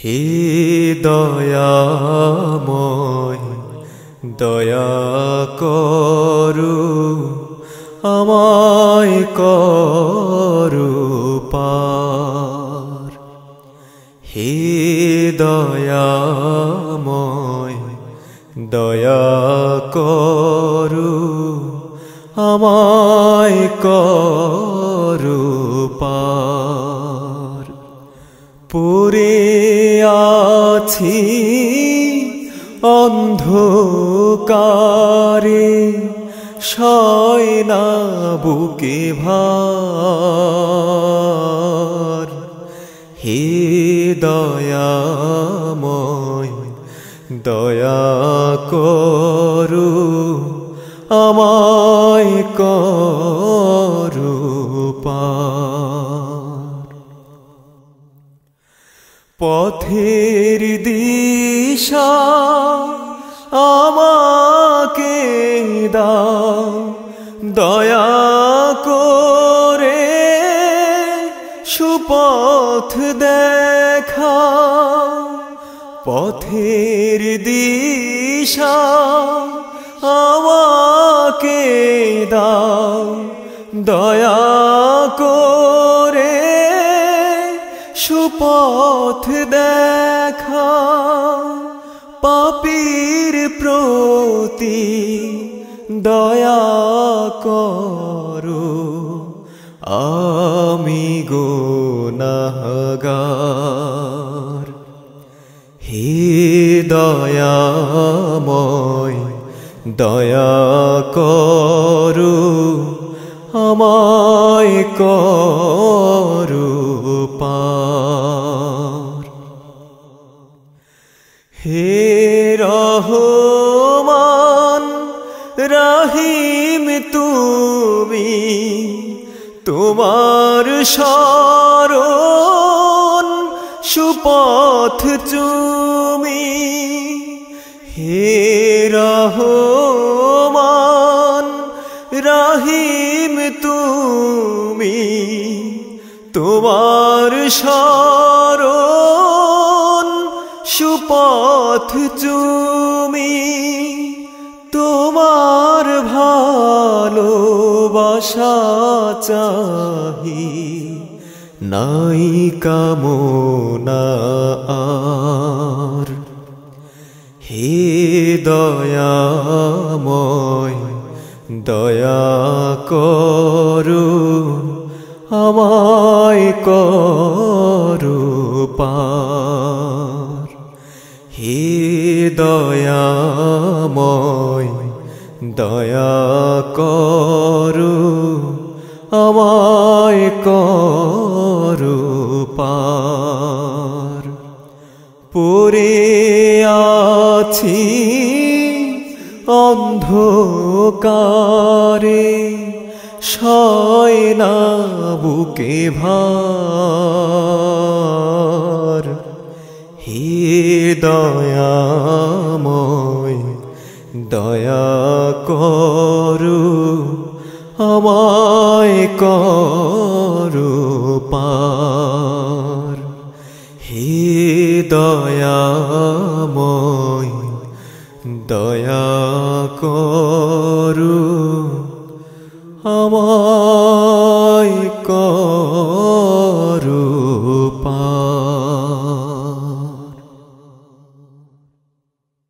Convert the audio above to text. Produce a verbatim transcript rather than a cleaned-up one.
হে দয়াময় দয়া করু আমায় করু পার। হে দয়াময় দয়া করু আমায় করু পার। পড়ে আছি অন্ধকারে সয় না বুকে ভার। হে দয়াময় দয়া করু আমায় করু পার। পথের দিশা আমাকে দাও দয়া করে, সুপথ দেখাও। পথের দিশা আমাকে দাও দয়া করে, সুপথ দেখাও। পাপীর প্রতি দয়া করো, আমি গুনাহগার। হে দয়াময় দয়া করো আমায় করু পার। হে রহমান রহিম তুমি, তোমার শরণ সুপথ চুমি। হে রহমান রহিম তুমি, তোমার শরণ সুপথ চুমি। তোমার ভালোবাসা চাহি, নাই কামনা আর। হে দয়াময় দয়া করু আমায় করু পার। হে দয়াময় দয়া করু আমায় করু পার। পড়ে আছি অন্ধকারে সয় না বুকে ভার। হে দয়াময় দয়া করু আমায় করু পার। হে দয়াময় দয়া করু আমায় করু পার।